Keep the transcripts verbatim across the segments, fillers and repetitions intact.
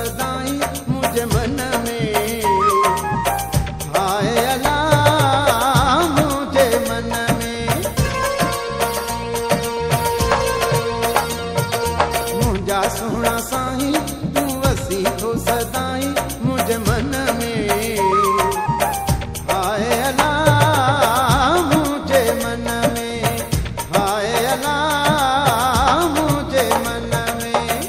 सदाई मुझे मन में। हाय अल्लाह मुझे मन में, मुझा सोहना साईं तू वसी तो सदाई मुझे मन में। हाय अल्लाह मुझे मन में, हाय अल्लाह मुझे मन में।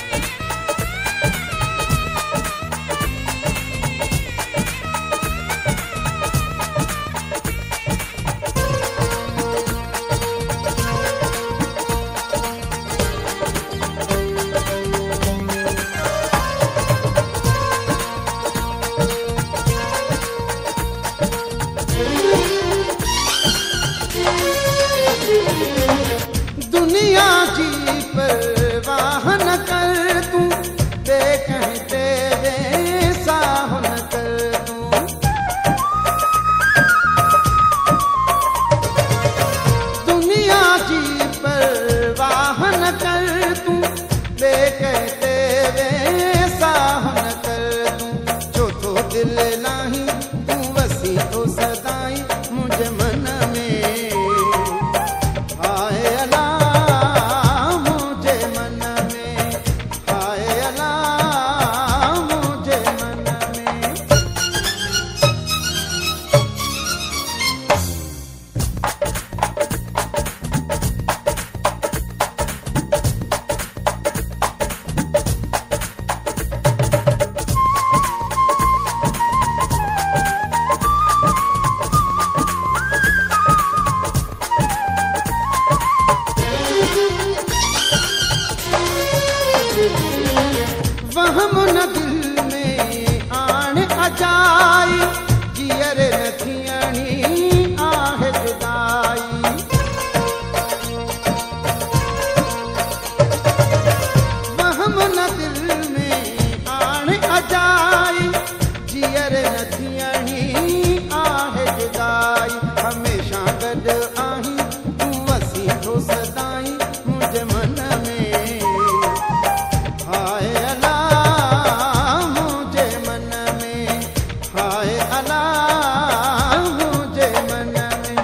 दुनिया की परवाह न कर तू, बेकह तेरे साह न कर तू। दुनिया की परवाह न कर तू, बेकह तेरे साह न कर तू। जो तो दिल नाही तू वसी तो सदाई मुझे मन में। हाय अल्लाह मुझे मन में, हाय अल्लाह मुझे मन में। वहम न दिल में आण अजाई, जियर न थियणी आहे जुदाई। वहम न दिल में आण अजाई, जियर न थियणी आहे जुदाई। हमेशा गॾु आहीं तू वसी तो सदाई मुझे मन में। हाय अल्लाह मुझे मन में, हाय अल्लाह मुझे मन में।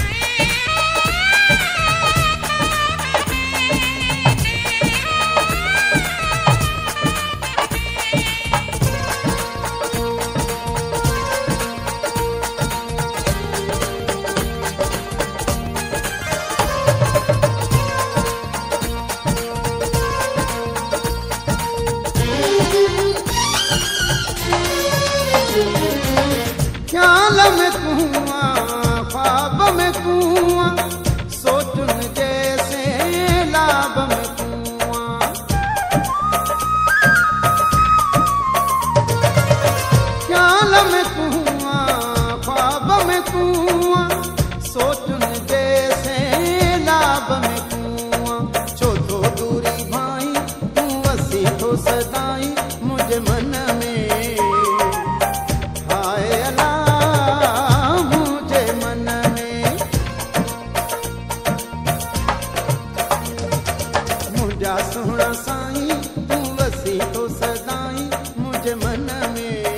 ख्याल में कुआं ख्वाब में कुआं, सोचन जैसे लाभ में कुआं। ख्याल में कुआं ख्वाब में कुआं, सोचन जैसे लाभ में कुआं। छो तो दूरी भाई तू वसी तो सदाई मुझे मन में। हाय अल्लाह मुझे मन में, मुझा सोहना साईं तू वसी तो सदाई मुझे मन में।